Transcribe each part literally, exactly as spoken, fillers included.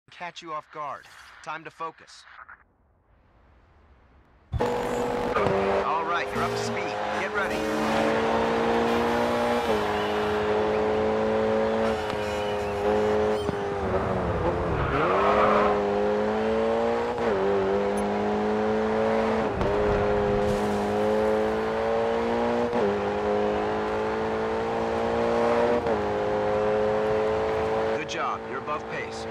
Catch you off guard. Time to focus. All right, you're up to speed. Get ready. Good job. You're above pace.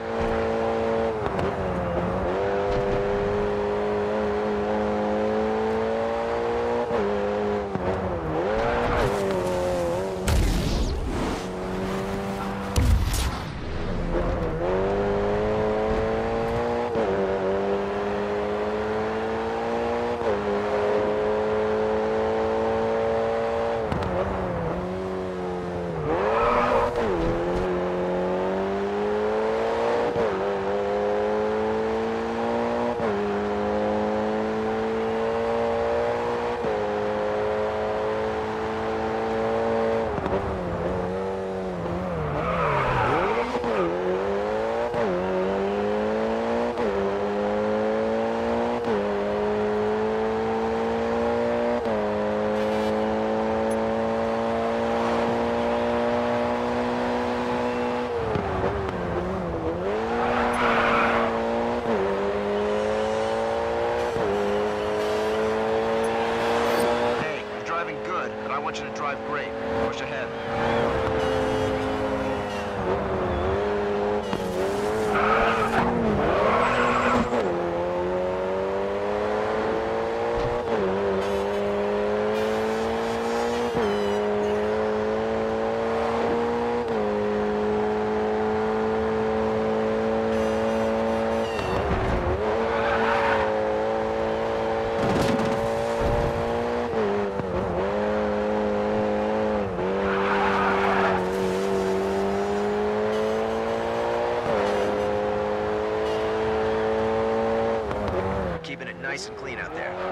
I want you to drive great. Push ahead. Keeping it nice and clean out there.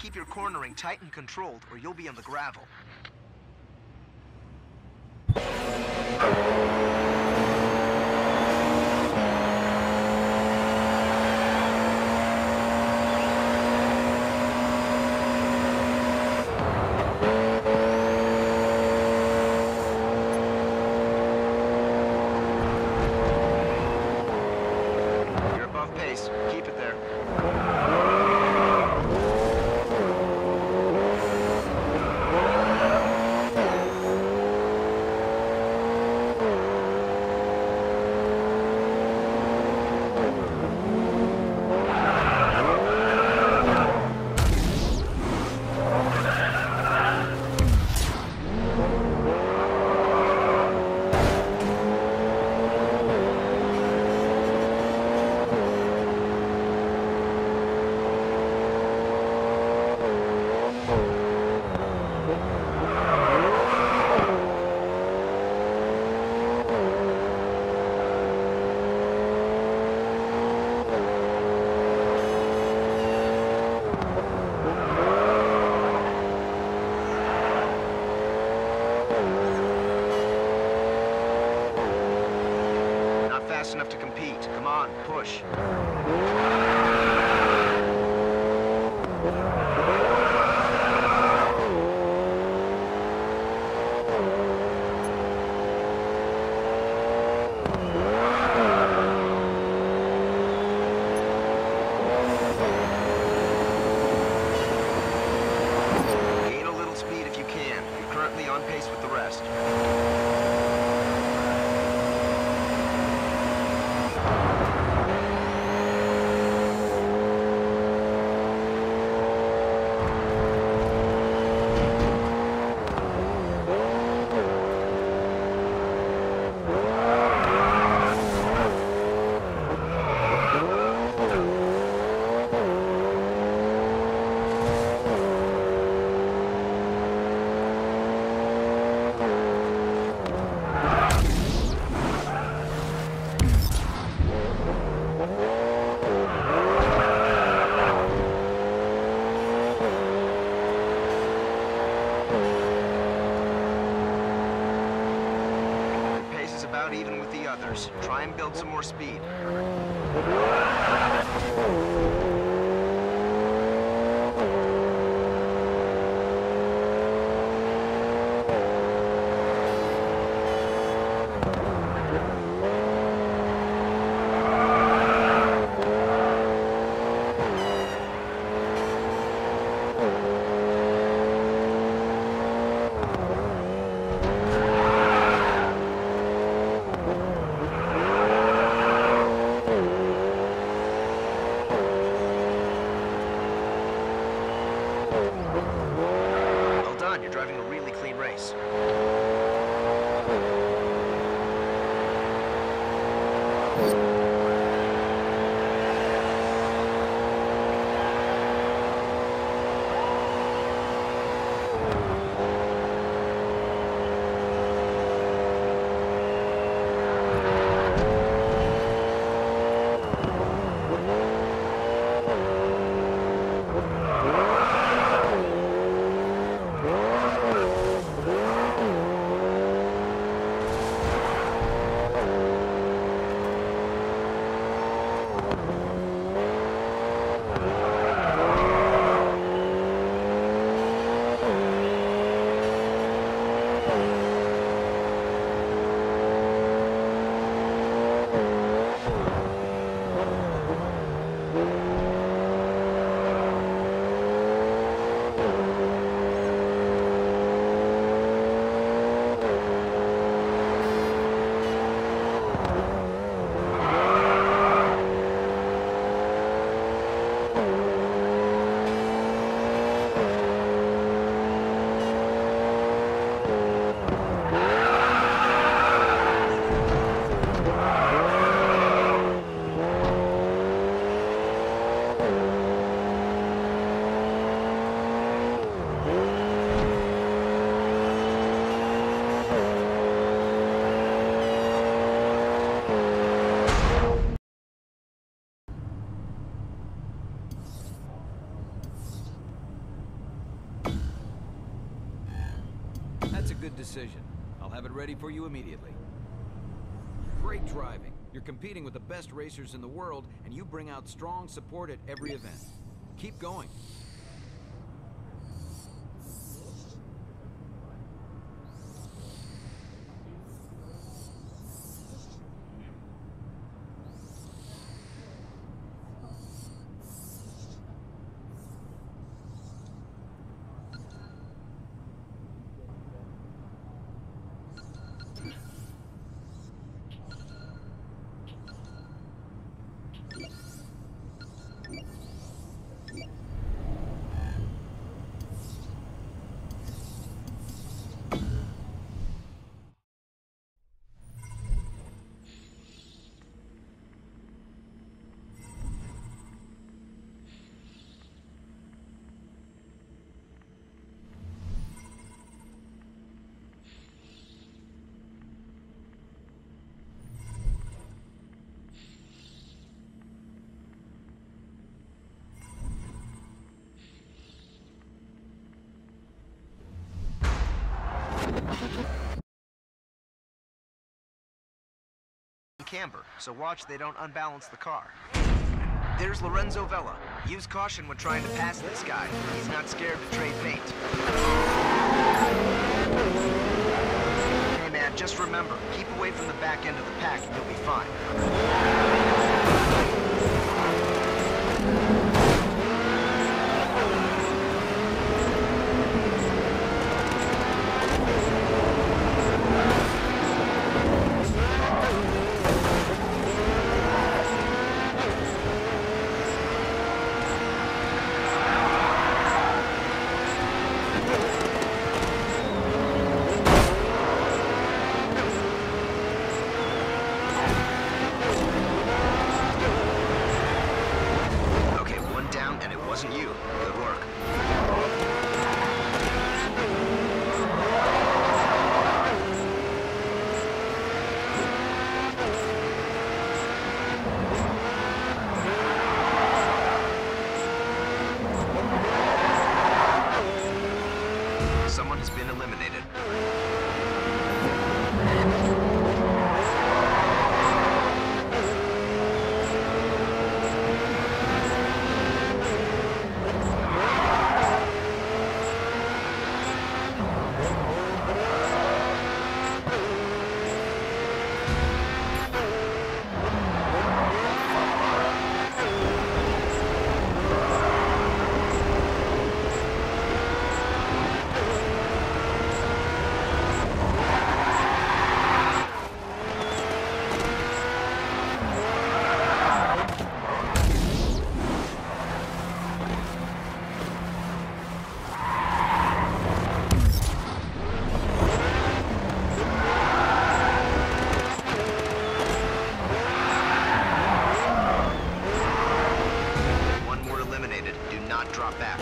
keep your cornering tight and controlled, or you'll be on the gravel. You're above pace. Keep it there. Not fast enough to compete. Come on, push. Gain a little speed if you can. You're currently on pace with the rest. About even with the others. Try and build some more speed. decision. I'll have it ready for you immediately. Great driving. You're competing with the best racers in the world, and you bring out strong support at every event. Keep going. Camber, so watch they don't unbalance the car. There's Lorenzo Vella. Use caution when trying to pass this guy. He's not scared to trade paint. Hey man, just remember, keep away from the back end of the pack and you'll be fine. Someone has been eliminated. Drop back.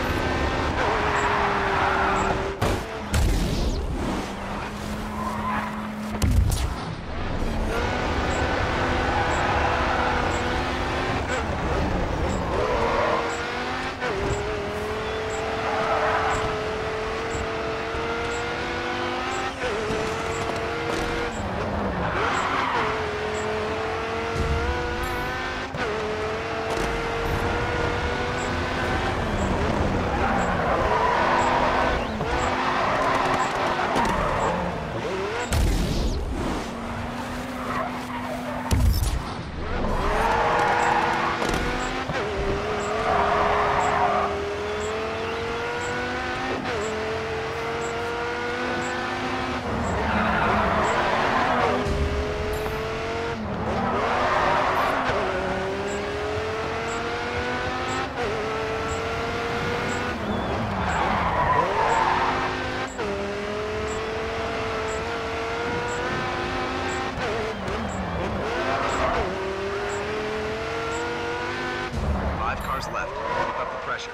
Left. Keep up the pressure.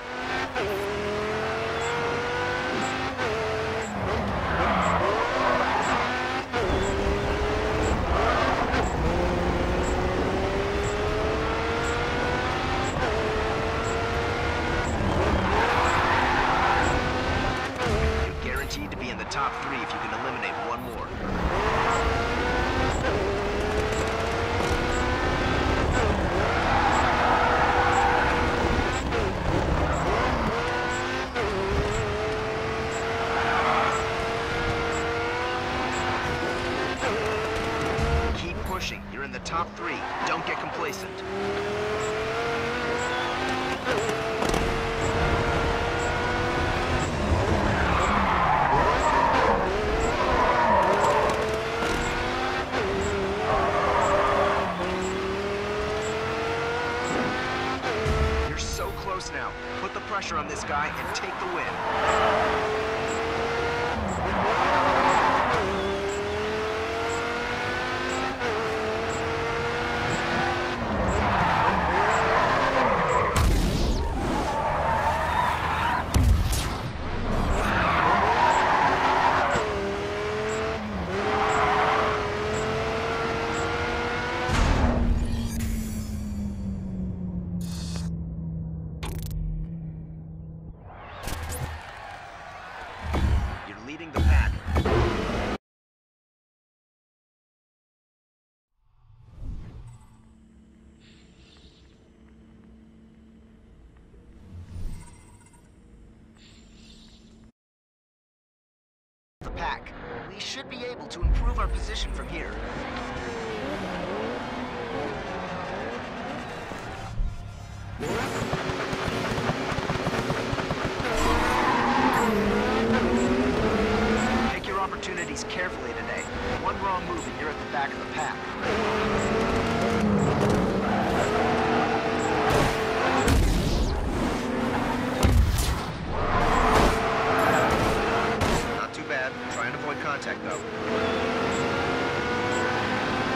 You're guaranteed to be in the top three if you can three. Don't get complacent. You're so close now. Put the pressure on this guy and take the win. Leading the pack. The pack. We should be able to improve our position from here. Opportunities carefully today. One wrong move and you're at the back of the pack. Not too bad. Try and avoid contact though.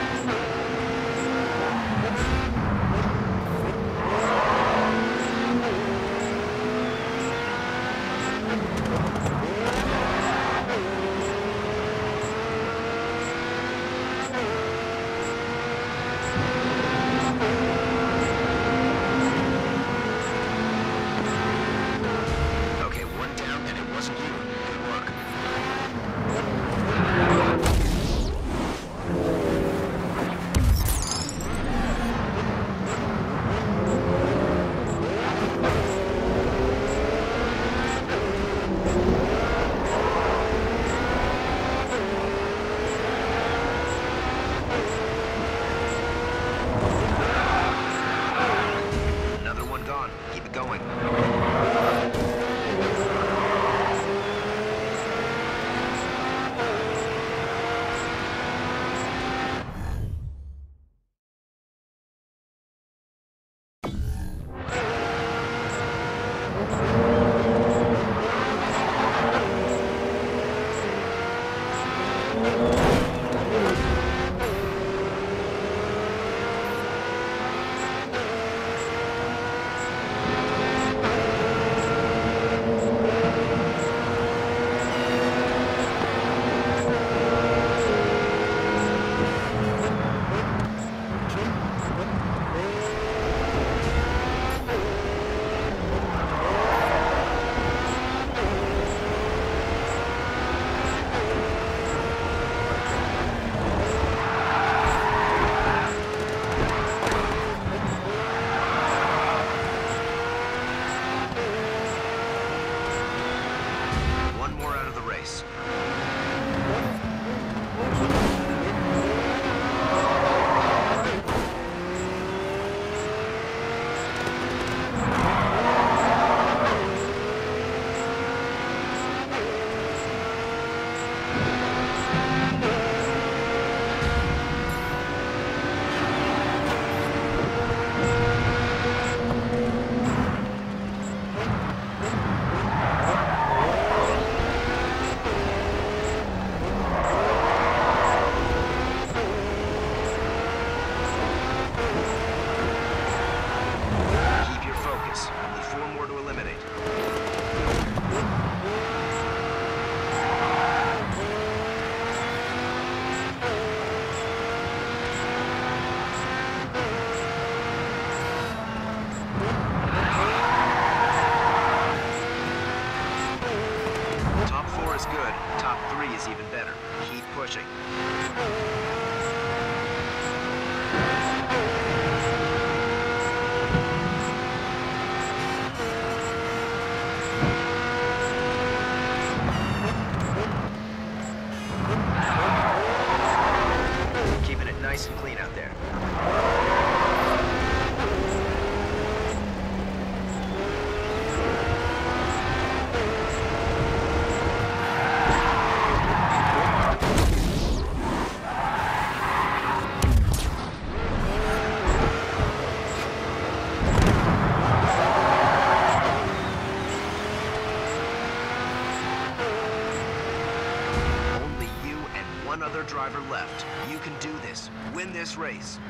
driver left. You can do this. Win this race.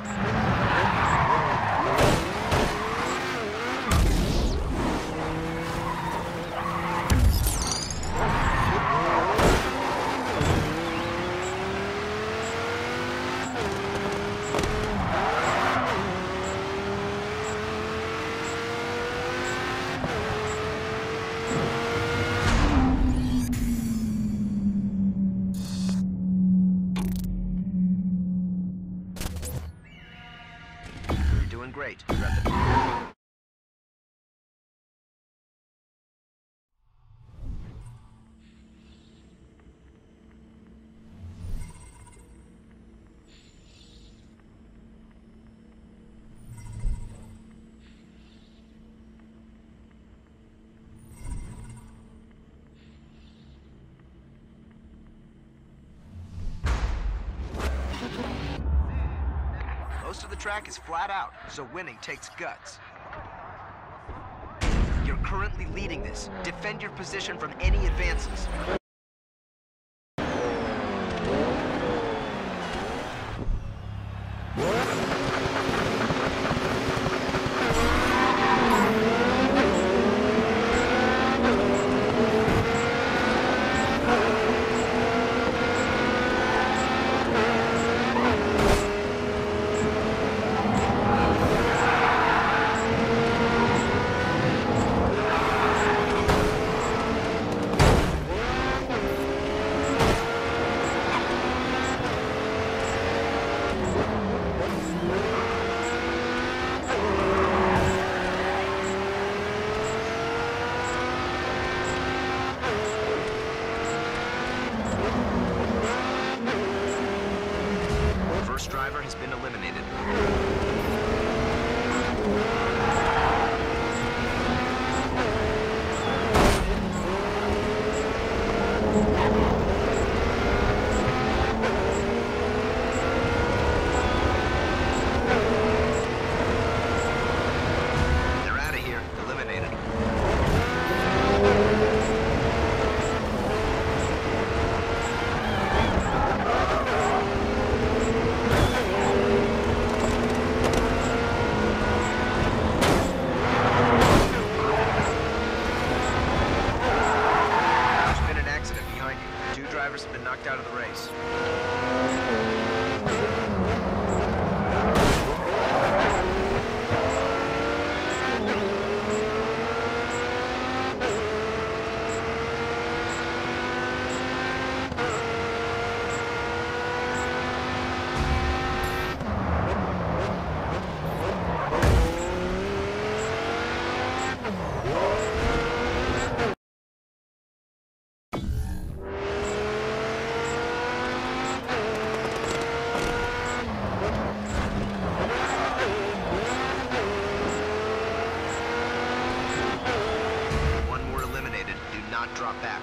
Doing great. You're at the... Most of the track is flat out, so winning takes guts. You're currently leading this. Defend your position from any advances. First driver has been eliminated. They're out of here. Eliminated. Drivers have been knocked out of the race. Drop back.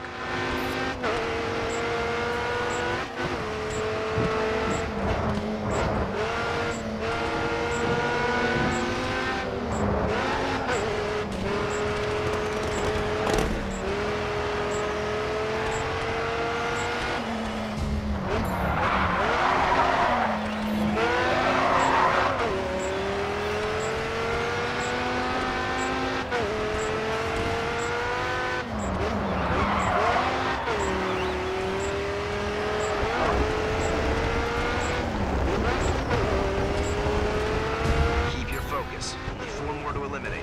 Only four more to eliminate.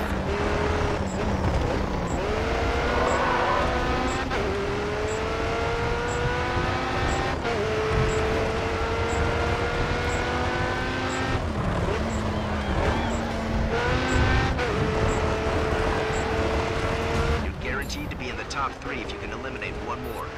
You're guaranteed to be in the top three if you can eliminate one more.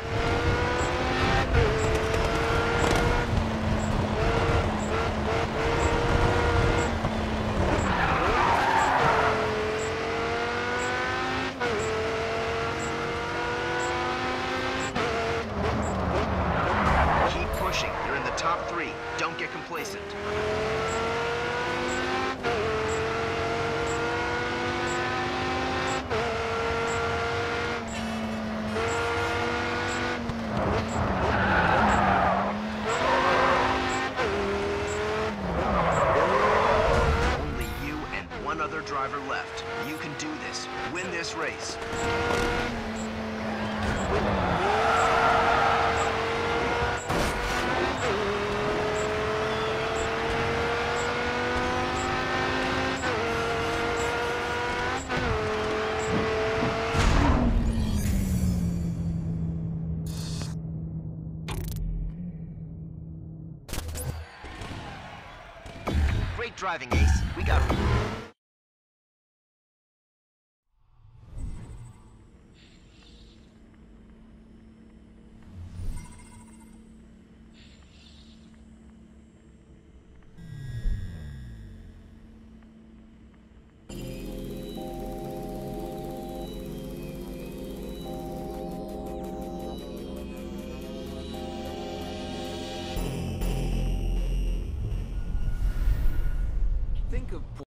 You're in the top three. Don't get complacent. one other driver left. You can do this. Win this race. Great driving, Ace. We got... Think of